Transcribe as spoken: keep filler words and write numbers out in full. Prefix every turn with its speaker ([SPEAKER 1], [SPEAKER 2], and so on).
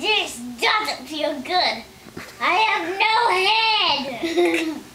[SPEAKER 1] This doesn't feel good. I have no head.